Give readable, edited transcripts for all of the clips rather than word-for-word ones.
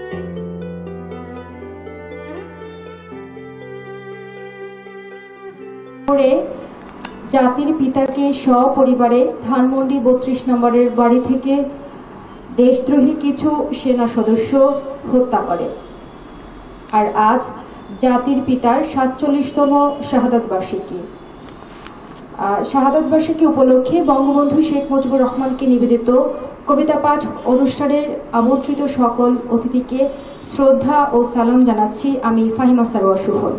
জাতির পিতাকে সপরিবারে ধানমন্ডি ৩২ নম্বরের বাড়ি থেকে দেশদ্রোহী কিছু সেনা সদস্য হত্যা করে। আর আজ জাতির পিতার ৪৭তম শাহাদাত বার্ষিকী। শাহাদাত বার্ষিকী উপলক্ষে বঙ্গবন্ধু শেখ মুজিবুর রহমানকে নিবেদিত কবিতা পাঠ অনুষ্ঠানের আমন্ত্রিত সকল অতিথিকে শ্রদ্ধা ও সালাম জানাচ্ছি আমি ফাহিমা সারোয়ার সুফল।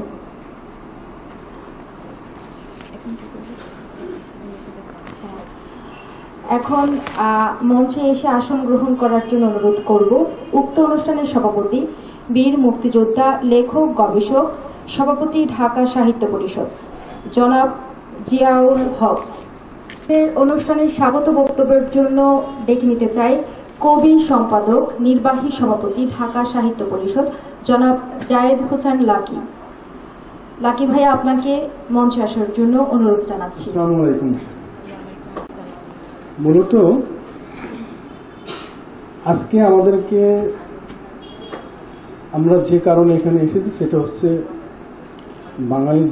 এখন মঞ্চে এসে আসন গ্রহণ করার জন্য অনুরোধ করব উক্ত অনুষ্ঠানের সভাপতি বীর মুক্তিযোদ্ধা লেখক গবেষক সভাপতি ঢাকা সাহিত্য পরিষদ জনাব জিয়াউল হক। অনুষ্ঠানের স্বাগত বক্তব্যের জন্য ডেকে নিতে চাই কবি সম্পাদক নির্বাহী সভাপতি ঢাকা সাহিত্য পরিষদ জনাব জায়েদ হোসেন লাকি। লাকি ভাই, আপনাকে মঞ্চে আসার জন্য অনুরোধ জানাচ্ছি। মূলত আজকে আমাদেরকে আমরা যে কারণে এখানে এসেছি সেটা হচ্ছে বাঙালি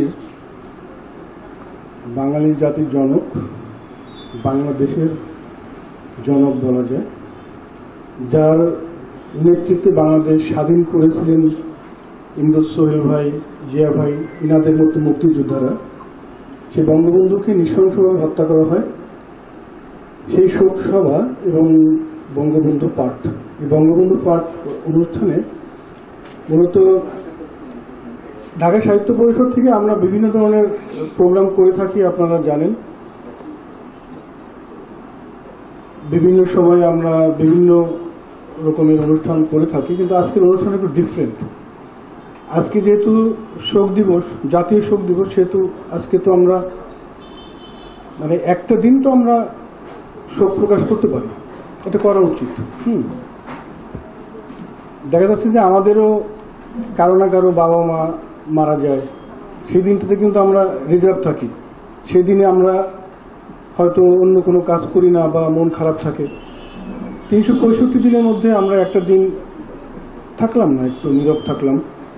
জাতির জনক, বাংলাদেশের জনক বলা যায়, যার নেতৃত্বে বাংলাদেশ স্বাধীন করেছিলেন ইমরুজ সোহেল ভাই, জিয়া ভাই, ইনাদের মতো মুক্তিযোদ্ধারা। সে বঙ্গবন্ধুকে নৃশংসভাবে হত্যা করা হয়। সেই শোক সভা এবং বঙ্গবন্ধু পাঠ, এই বঙ্গবন্ধু পাঠ অনুষ্ঠানে মূলত ঢাকা সাহিত্য পরিষদ থেকে আমরা বিভিন্ন ধরনের প্রোগ্রাম করে থাকি। আপনারা জানেন, বিভিন্ন সময় আমরা বিভিন্ন রকমের অনুষ্ঠান করে থাকি, কিন্তু আজকের অনুষ্ঠান একটু ডিফারেন্ট। আজকে যেহেতু শোক দিবস, জাতীয় শোক দিবস, সেহেতু আজকে তো আমরা মানে একটা দিন তো আমরা শোক প্রকাশ করতে পারি, এটা করা উচিত। দেখা যাচ্ছে যে আমাদেরও কারো না কারো বাবা মা মারা যায়, সেই দিনটাতে কিন্তু আমরা রিজার্ভ থাকি। সেই দিনে আমরা হয়তো অন্য কোনো কাজ করি না বা মন খারাপ থাকে। ৩৬৫ দিনের মধ্যে আমরা একটা দিন থাকলাম না, একটু নীরব থাকলাম।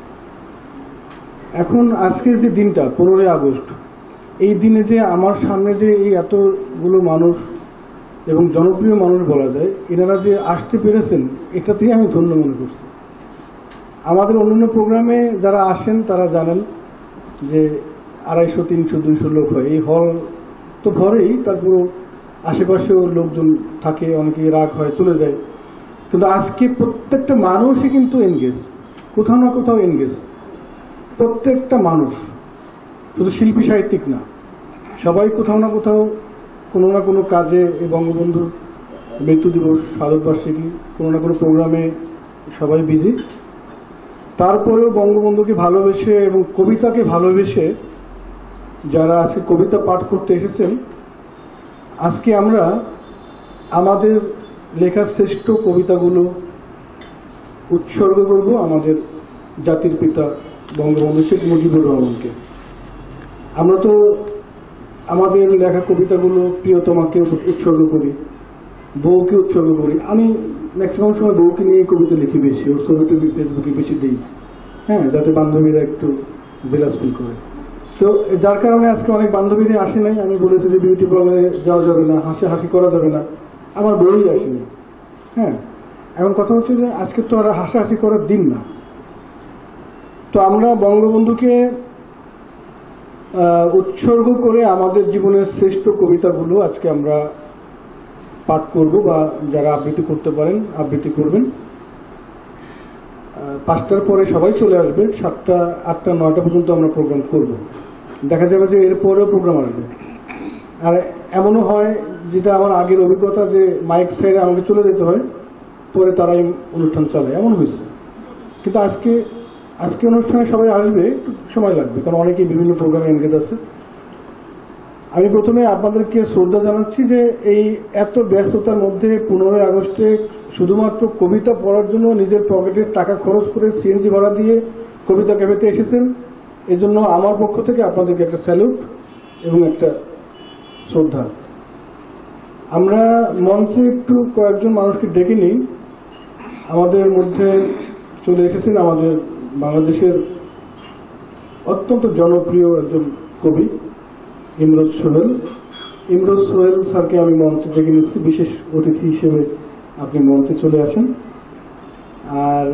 এখন আজকের যে দিনটা ১৫ই আগস্ট, এই দিনে যে আমার সামনে যে এই এতগুলো মানুষ এবং জনপ্রিয় মানুষ বলা যায়, এনারা যে আসতে পেরেছেন, এটাতেই আমি ধন্য মনে করছি। আমাদের অন্যান্য প্রোগ্রামে যারা আসেন তারা জানেন যে ২৫০, ৩০০, ২০০ লোক হয়। এই হল তো ভরেই, তারপর আশেপাশেও লোকজন থাকে, অনেকে রাগ হয়, চলে যায়। কিন্তু আজকে প্রত্যেকটা মানুষই কিন্তু এনগেজ, কোথাও না কোথাও এনগেজ। প্রত্যেকটা মানুষ, শুধু শিল্পী সাহিত্যিক না, সবাই কোথাও না কোথাও কোনো না কোনো কাজে, এই বঙ্গবন্ধুর মৃত্যু দিবস, শাহাদাত বার্ষিকী, কোনো না কোনো প্রোগ্রামে সবাই বিজি। তারপরেও বঙ্গবন্ধুকে ভালোবেসে এবং কবিতাকে ভালোবেসে যারা আজকে কবিতা পাঠ করতে এসেছেন, আজকে আমরা আমাদের লেখা শ্রেষ্ঠ কবিতাগুলো উৎসর্গ করব আমাদের জাতির পিতা বঙ্গবন্ধু শেখ মুজিবুর রহমানকে। আমরা তো আমাদের লেখা কবিতাগুলো প্রিয়তমাকে উৎসর্গ করি, বউকে উৎসর্গ করি। আমি ম্যাক্সিমাম সময় বউকে নিয়ে কবিতা লিখি বেশি, ওর ছবি টবি ফেসবুকে বেশি দিই, যাতে বান্ধবীরা একটু জেলাস ফিল করে। তো যার কারণে আজকে অনেক বান্ধবীরা আসে নাই। আমি বলেছি যে বিউটি পার্লারে যাওয়া যাবে না, হাসাহাসি করা যাবে না, আমার বউই আসেনি। এখন কথা হচ্ছে যে আজকে তো আর হাসাহাসি করার দিন না। তো আমরা বঙ্গবন্ধুকে উৎসর্গ করে আমাদের জীবনের শ্রেষ্ঠ কবিতাগুলো আজকে আমরা পাঠ করব, বা যারা আবৃত্তি করতে পারেন আবৃত্তি করবেন। ৫টার পরে সবাই চলে আসবে, ৭টা, ৮টা, ৯টা পর্যন্ত আমরা প্রোগ্রাম করব। দেখা যাবে যে এরপরেও প্রোগ্রাম আসবে। আর এমনও হয়, যেটা আমার আগের অভিজ্ঞতা, যে মাইক সাইডে আমাকে চলে যেতে হয়, পরে তারাই অনুষ্ঠান চালায়, এমন হয়েছে। কিন্তু আজকে অনুষ্ঠানে সবাই আসবে, একটু সময় লাগবে, কারণ অনেকেই বিভিন্ন প্রোগ্রামে এনগেজ আছে। আমি প্রথমে আপনাদেরকে শ্রদ্ধা জানাচ্ছি যে এই এত ব্যস্ততার মধ্যে ১৫ই আগস্টে শুধুমাত্র কবিতা পড়ার জন্য নিজের পকেটের টাকা খরচ করে সিএনজি ভাড়া দিয়ে কবিতা ক্যাফেতে এসেছেন। এজন্য আমার পক্ষ থেকে আপনাদেরকে একটা স্যালুট এবং একটা শ্রদ্ধা। আমরা মঞ্চে একটু কয়েকজন মানুষকে ডেকে নিই। আমাদের মধ্যে চলে এসেছেন আমাদের বাংলাদেশের অত্যন্ত জনপ্রিয় একজন কবি ইমরোজ সোহেল। ইমরোজ সোহেল স্যারকে আমি মঞ্চে ডেকে নিচ্ছি, বিশেষ অতিথি হিসেবে আপনি মঞ্চে চলে আসেন। আর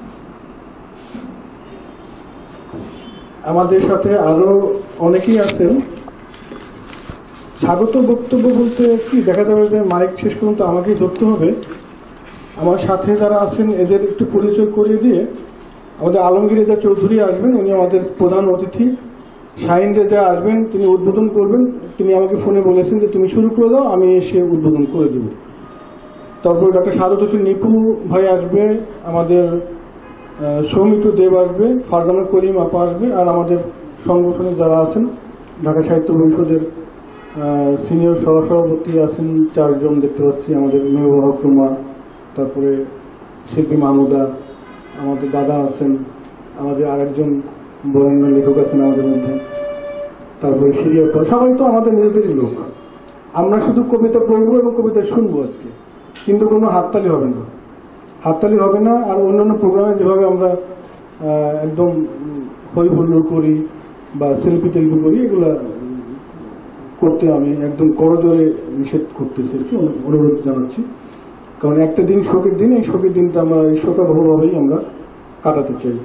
আমাদের সাথে আরো অনেকেই আছেন। স্বাগত বক্তব্য বলতে কি, দেখা যাবে যে মাইক শেষ পর্যন্ত আমাকেই ধরতে হবে। আমার সাথে যারা আছেন এদের একটু পরিচয় করিয়ে দিয়ে আমাদের আলমগীর রেজা চৌধুরী আসবেন, উনি আমাদের প্রধান অতিথি। শাহিন রেজা আসবেন, তিনি উদ্বোধন করবেন। তিনি আমাকে ফোনে বলেছেন যে তুমি শুরু করে দাও, আমি এসে উদ্বোধন করে দেব। তারপরে ডক্টর সাদত হোসেন নিপু ভাই আসবে, আমাদের সৌমিত্র দেব আসবে, ফারজানা করিম আপা আসবে, আর আমাদের সংগঠনে যারা আছেন ঢাকা সাহিত্য পরিষদের সিনিয়র সহসভাপতি আছেন 4 জন দেখতে পাচ্ছি। আমাদের মেহবুবা হক রুমা, তারপরে শিল্পী মাহমুদা, আমাদের দাদা আছেন, আমাদের আরেকজন বরেণ্য লেখক আছেন আমাদের মধ্যে, তারপরে সিরিয়াপা, সবাই তো আমাদের নিজেদেরই লোক। আমরা শুধু কবিতা পড়বো এবং কবিতা শুনবো আজকে, কিন্তু কোনো হাততালি হবে না, হাততালি হবে না। আর অন্যান্য প্রোগ্রামে যেভাবে আমরা একদম হই হুল্লোড় করি বা সেলফি টেলফি করি, এগুলা করতে আমি একদম করজোরে নিষেধ করতেছি আর কি, অনুরোধ জানাচ্ছি। কারণ একটা দিন শোকের দিন, এই শোকের দিনটা আমরা এই শোকাবহভাবেই আমরা কাটাতে চাই।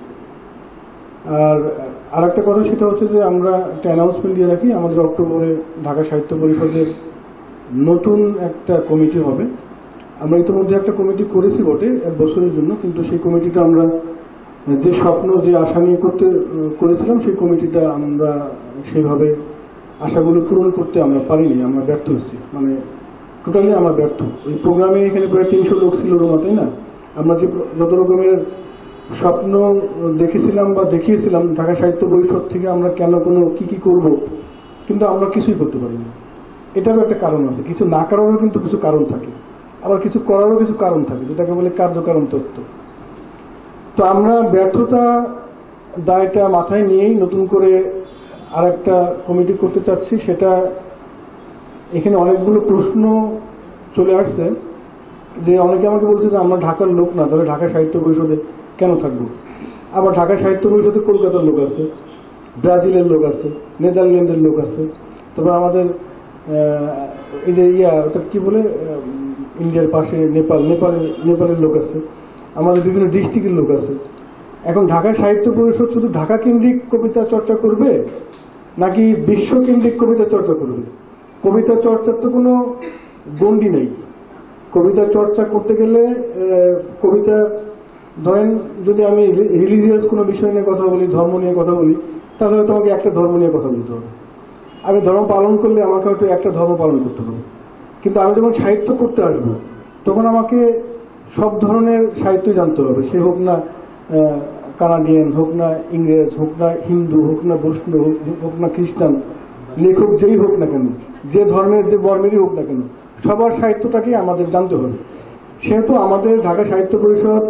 আর একটা কথা, সেটা হচ্ছে যে আমরা একটা অ্যানাউন্সমেন্ট দিয়ে রাখি, আমাদের অক্টোবরে ঢাকা সাহিত্য পরিষদের নতুন একটা কমিটি হবে। আমরা ইতিমধ্যে একটা কমিটি করেছি বটে 1 বছরের জন্য, কিন্তু সেই কমিটিটা আমরা যে স্বপ্ন, যে আশা নিয়ে করেছিলাম, সেই কমিটিটা আমরা সেইভাবে আশাগুলো পূরণ করতে আমরা পারিনি, আমরা ব্যর্থ হয়েছি, মানে টোটালি আমরা ব্যর্থ। ওই প্রোগ্রামে এখানে প্রায় 300 লোক ছিল রোমা, তাই না? আমরা যে যত রকমের স্বপ্ন দেখেছিলাম বা দেখিয়েছিলাম ঢাকা সাহিত্য পরিষদ থেকে, আমরা কেন কোনো কি করব, কিন্তু আমরা কিছুই করতে পারিনি। এটারও একটা কারণ আছে, কিছু না করারও কিন্তু কিছু কারণ থাকে, আবার কিছু করারও কিছু কারণ থাকে, যেটাকে বলে কার্যকারণ তত্ত্ব। তো আমরা ব্যর্থতা দায়টা মাথায় নিয়েই নতুন করে আর একটা কমিটি করতে চাচ্ছি। সেটা এখানে অনেকগুলো প্রশ্ন চলে আসছে, যে অনেকে আমাকে বলছে যে আমরা ঢাকার লোক না, তবে ঢাকা সাহিত্য পরিষদে কেন থাকবো? আবার ঢাকা সাহিত্য পরিষদে কলকাতার লোক আছে, ব্রাজিলের লোক আছে, নেদারল্যান্ডের লোক আছে, তারপর আমাদের এই যে ওটা কি বলে, ইন্ডিয়ার পাশে নেপালের লোক আছে, আমাদের বিভিন্ন ডিস্ট্রিক্টের লোক আছে। এখন ঢাকা সাহিত্য পরিষদ শুধু ঢাকা কেন্দ্রিক কবিতা চর্চা করবে নাকি বিশ্ব কেন্দ্রিক কবিতা চর্চা করবে? কবিতা চর্চার তো কোনো গণ্ডি নেই। কবিতা চর্চা করতে গেলে কবিতা, ধরেন যদি আমি রিলিজিয়াস কোনো বিষয় নিয়ে কথা বলি, ধর্ম নিয়ে কথা বলি, তাহলে তোমাকে একটা ধর্ম নিয়ে কথা বলতে হবে। আমি ধর্ম পালন করলে আমাকে হয়তো একটা ধর্ম পালন করতে হবে। কিন্তু আমি যখন সাহিত্য করতে আসবো, তখন আমাকে সব ধরনের সাহিত্যই জানতে হবে। সে হোক না কানাডিয়ান, হোক না ইংরেজ, হোক না হিন্দু, হোক না বৈষ্ণব, হোক না খ্রিস্টান, লেখক যেই হোক না কেন, যে ধর্মের যে বর্মেরই হোক না কেন, সবার সাহিত্যটাকেই আমাদের জানতে হবে। সেহেতু আমাদের ঢাকা সাহিত্য পরিষদ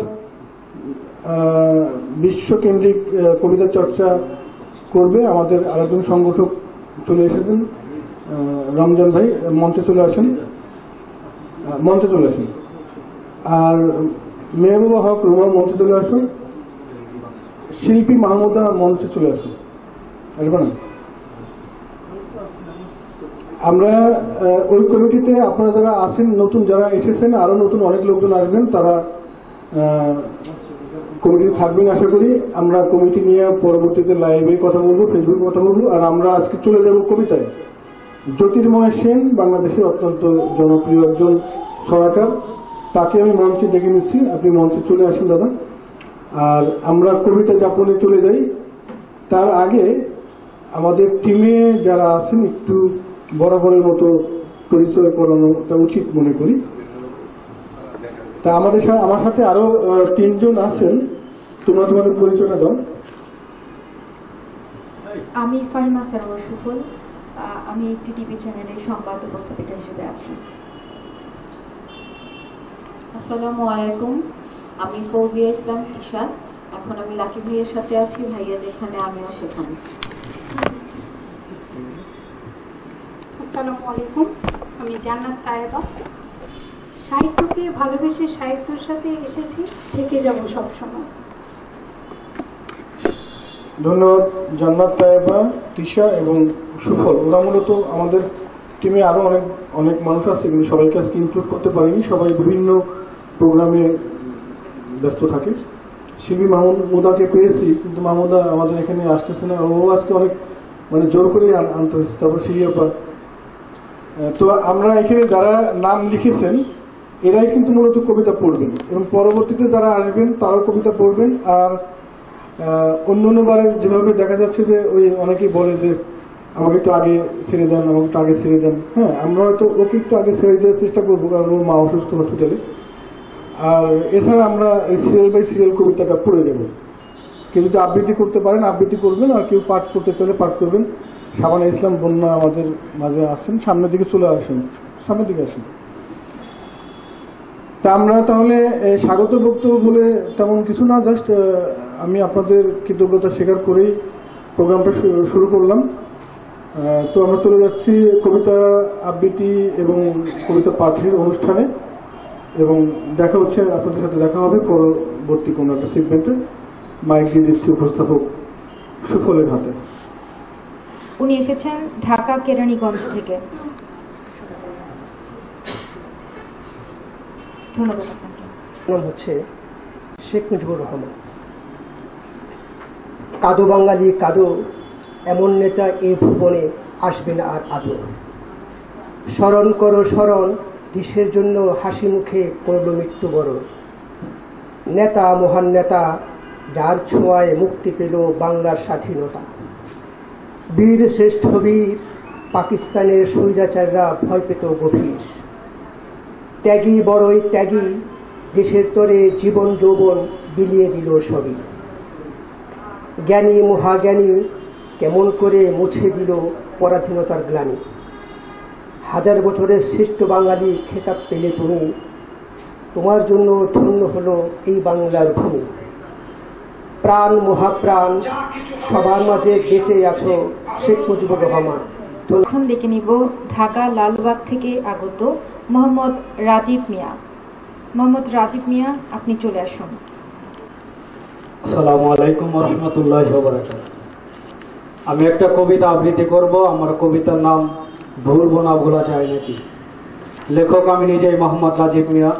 বিশ্বকেন্দ্রিক কবিতা চর্চা করবে। আমাদের আরেকজন সংগঠক চলে এসেছেন, রমজান ভাই, মঞ্চে চলে আসেন। আর মেহবুবা হক রুমা মঞ্চে চলে আসুন। শিল্পী মাহমুদা মঞ্চে চলে আসুন, আসবে না? আমরা ওই কমিটিতে আপনারা যারা আছেন, নতুন যারা এসেছেন, আরো নতুন অনেক লোকজন আসবেন, তারা কমিটি থাকবেন আশা করি। আমরা কমিটি নিয়ে পরবর্তীতে লাইভে কথা বলবো, ফেসবুকে কথা বলবো। আর আমরা আজকে চলে যাব কবিতায়। জ্যোতির্ময় সেন বাংলাদেশের অত্যন্ত জনপ্রিয় একজন সরাকার, তাকে আমি মঞ্চে ডেকে নিচ্ছি, আপনি মঞ্চে চলে আসেন দাদা। আর আমরা কবিতা যাপনে চলে যাই। তার আগে আমাদের টিমে যারা আছেন একটু বরাবরের মতো পরিচয় করানোটা উচিত মনে করি। তা আমার সাথে আরো 3 জন আছেন, তোমরা তোমাদের পরিচয়টা দাও। আমি ফাহিমা সারোয়ার সুফল, আমি একটি টিভি চ্যানেলে সংবাদ উপস্থাপিকা হিসেবে আছি। আসসালামু আলাইকুম, আমি ফৌজিয়া ইসলাম তিশা। এখন আমি লাকি ভাইয়ের সাথে আছি, ভাইয়া যেখানে আমিও সেখানে। আসসালামু আলাইকুম, আমি জান্নাত কায়েবা, সাহিত্যকে ভালোবেসে সাহিত্যের সাথে এসেছি, থেকে যাব সবসময়। ধন্যবাদ জান্নাত তায়েবা, তিশা এবং সুফল। ওরা মূলত আমাদের টিমে আরো অনেক অনেক মানুষ আছে, কিন্তু সবাইকে আজকে ইনক্লুড করতে পারিনি, সবাই বিভিন্ন প্রোগ্রামে ব্যস্ত থাকে। শিল্পী মাহমুদাকে পেয়েছি, কিন্তু মাহমুদা আমাদের এখানে আসতেছে না, ও আজকে অনেক মানে জোর করে আনতে হয়েছে। তারপর সিরিয়াপা। তো আমরা এখানে যারা নাম লিখেছেন এরাই কিন্তু মূলত কবিতা পড়বেন, এবং পরবর্তীতে যারা আসবেন তারাও কবিতা পড়বেন। আর অন্যান্যবারে যেভাবে দেখা যাচ্ছে যে ওই অনেকেই বলে যে আমাকে একটু আগে ছেড়ে দেন, আমাকে একটু আগে ছেড়ে দেন। হ্যাঁ, আমরা হয়তো ওকে একটু আগে ছেড়ে দেওয়ার চেষ্টা করবো, কারণ ওর মা অসুস্থ হসপিটালে। আর এছাড়া আমরা এই সিরিয়াল বাই সিরিয়াল কবিতাটা পড়ে দেবো। কেউ যদি আবৃত্তি করতে পারেন আবৃত্তি করবেন, আর কেউ পাঠ করতে চাইলে পাঠ করবেন। শাবানা ইসলাম বন্যা আমাদের মাঝে আসেন, সামনের দিকে চলে আসেন, সামনের দিকে আসেন। তা আমরা তাহলে স্বাগত বক্তব্য বলে তেমন কিছু না, জাস্ট আমি আপনাদের কৃতজ্ঞতা স্বীকার করেই প্রোগ্রামটা শুরু করলাম। তো আমরা চলে যাচ্ছি কবিতা আবৃত্তি এবং কবিতা পাঠের অনুষ্ঠানে, এবং দেখা হচ্ছে আপনাদের সাথে দেখা হবে পরবর্তী কোনো একটা সেগমেন্টে। মাইক দিয়ে দিচ্ছি উপস্থাপক সুফলের হাতে। উনি এসেছেন ঢাকা কেরানীগঞ্জ থেকে। ধন্যবাদ আপনাকে। নাম হচ্ছে শেখ মুজিবুর রহমান। কাদো বাঙালি কাদো, এমন নেতা এ ভুবনে আসবে না আর আদৌ। স্মরণ করো স্মরণ, দেশের জন্য হাসি মুখে করল মৃত্যুবরণ। নেতা মহান নেতা, যার ছোঁয়ায় মুক্তি পেল বাংলার স্বাধীনতা। বীর শ্রেষ্ঠ বীর, পাকিস্তানের স্বৈরাচাররা ভয় পেত গভীর। ত্যাগী বড়ই ত্যাগী, দেশের তরে জীবন যৌবন বিলিয়ে দিল সবই। জ্ঞানী মহাজ্ঞানী, কেমন করে মুছে দিল পরাধীনতার গ্লানি। হাজার বছরের শ্রেষ্ঠ বাঙালি খেতাব পেলে তুমি, তোমার জন্য ধন্য হলো এই বাংলার ভূমি। প্রাণ মহাপ্রাণ, সবার মাঝে বেঁচে আছো শেখ মুজিবুর রহমান। এখন দেখে নিব ঢাকা লালবাগ থেকে আগত মোহাম্মদ রাজীব মিয়া। মোহাম্মদ রাজীব মিয়া, আপনি চলে আসুন। আসসালামু আলাইকুম ওয়া রাহমাতুল্লাহি ওয়া বারাকাতুহু। আমি একটা কবিতা আবৃত্তি করব। আমার কবিতার নাম ভুলবো না ভোলা যায় নাকি। লেখক আমি নিজেই, মোহাম্মদ রাজীব মিয়া।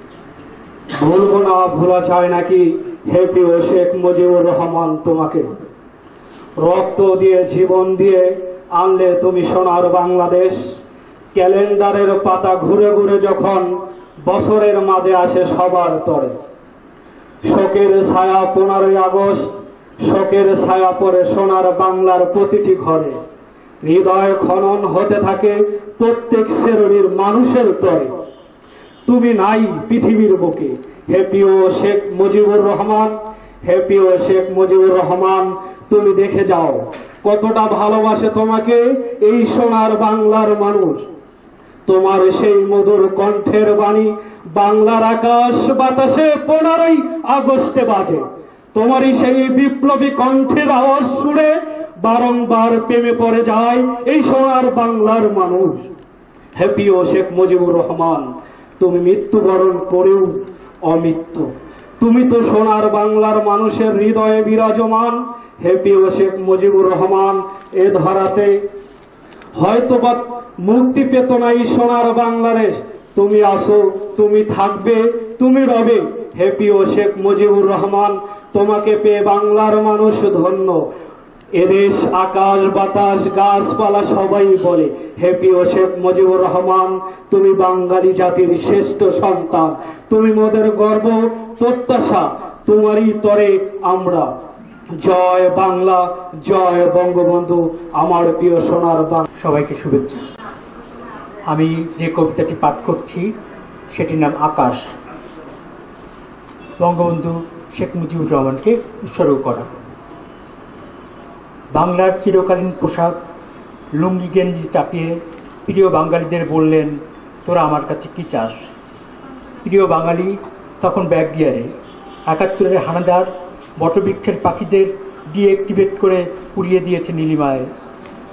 ভুলবো না ভোলা যায় নাকি, হে প্রিয় শেখ মুজিবুর রহমান, তোমাকে রক্ত দিয়ে জীবন দিয়ে আনলে তুমি সোনার বাংলাদেশ। ক্যালেন্ডারের পাতা ঘুরে ঘুরে যখন বছরের মাঝে আসে সবার তরে, শোকের ছায়া 15ই আগস্ট, শোকের ছায়া পড়ে সোনার বাংলার প্রতিটি ঘরে। হৃদয় খনন হতে থাকে প্রত্যেক শ্রেণীর মানুষের তরে। তুমি নাই পৃথিবীর বুকে, হে প্রিয় শেখ মুজিবুর রহমান, হে প্রিয় শেখ মুজিবুর রহমান, তুমি দেখে যাও কতটা ভালোবাসে তোমাকে এই সোনার বাংলার মানুষ। তোমার সেই মধুর কণ্ঠের বাণী বাংলার আকাশ বাতাসে 15ই আগস্টে বাজে। তোমারই সেই বিপ্লবী কণ্ঠের আওয়াজ শুনে বারংবার প্রেমে পড়ে যায় এই সোনার বাংলার মানুষ। হে প্রিয় শেখ মুজিবুর রহমান, তুমি মৃত্যুবরণ করেও অমৃত্যু, তুমি তো সোনার বাংলার মানুষের হৃদয়ে বিরাজমান। হে প্রিয় শেখ মুজিবুর রহমান, এ ধরাতে হয়তোবা মুক্তি পেত না এই সোনার বাংলাদেশ, তুমি আসো, তুমি থাকবে, তুমি রবে। হে প্রিয় শেখ মুজিবুর রহমান, তোমাকে পেয়ে বাংলার মানুষ ধন্য। এদেশ আকাশ বাতাস গাছপালা সবাই বলে, হে প্রিয় শেখ মুজিবুর রহমান, তুমি বাঙালি জাতির শ্রেষ্ঠ সন্তান, তুমি মোদের গর্ব প্রত্যাশা, তোমারই তরে আমরা। জয় বাংলা, জয় বঙ্গবন্ধু, আমার প্রিয় সোনার বাংলা। সবাইকে শুভেচ্ছা। আমি যে কবিতাটি পাঠ করছি সেটির নাম আকাশ। বঙ্গবন্ধু শেখ মুজিবুর রহমানকে উৎসর্গ করা। বাংলার চিরকালীন পোশাক লুঙ্গি গেঞ্জি চাপিয়ে প্রিয় বাঙালিদের বললেন, তোরা আমার কাছে কি চাস। প্রিয় বাঙালি তখন ব্যাগ গিয়ারে ৭১-এর হানাদার বটবৃক্ষের পাখিদের ডিএক্টিভেট করে উড়িয়ে দিয়েছে নীলিমায়।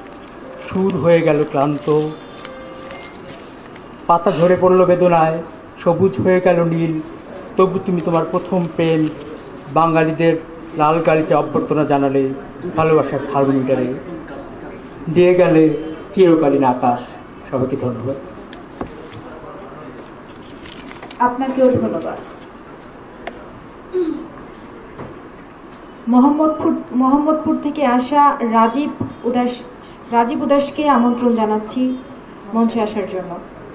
সুর হয়ে গেল ক্লান্ত, পাতা ঝরে পড়ল বেদনায়, সবুজ হয়ে গেল নীল, তবু তুমি তোমার প্রথম পেন বাঙালিদের লাল গালিচা অভ্যর্থনা জানালে ভালোবাসার থার্মোমিটারে, দিয়ে গেলে চিরকালীন আকাশ। সবাইকে ধন্যবাদ। আপনাকেও ধন্যবাদ। মোহাম্মদপুর থেকে আসা রাজীব উদাসকে আমন্ত্রণ জানাচ্ছি মঞ্চে আসার জন্য।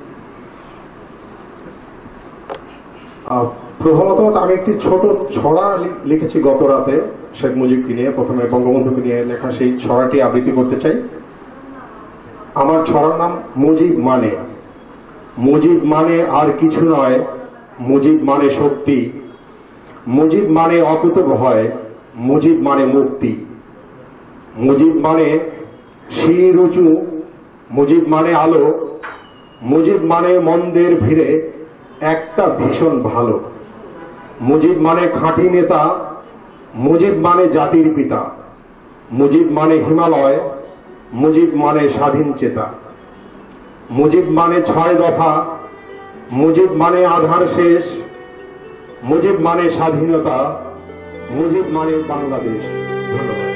প্রথমত আমি একটি ছোট ছড়া লিখেছি গত রাতে শেখ মুজিবকে নিয়ে, প্রথমে বঙ্গবন্ধুকে নিয়ে লেখা সেই ছড়াটি আবৃত্তি করতে চাই। আমার ছড়ার নাম মুজিব মানে। মুজিব মানে আর কিছু নয়, মুজিব মানে শক্তি, মুজিব মানে অকুতভয়, মুজিব মানে মুক্তি, মুজিব মানে শির উঁচু, মুজিব মানে আলো, মুজিব মানে মন্দের ভিড়ে একটা ভীষণ ভালো, মুজিব মানে খাঁটি নেতা, মুজিব মানে জাতির পিতা, মুজিব মানে হিমালয়, মুজিব মানে স্বাধীন চেতা, মুজিব মানে 6 দফা, মুজিব মানে আধার শেষ, মুজিব মানে স্বাধীনতা, মুজিব মানে বাংলাদেশ। ধন্যবাদ।